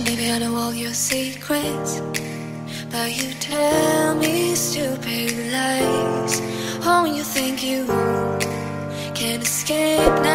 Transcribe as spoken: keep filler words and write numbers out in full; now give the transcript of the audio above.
Maybe I know all your secrets, but you tell me stupid lies. Oh, you think you can escape now.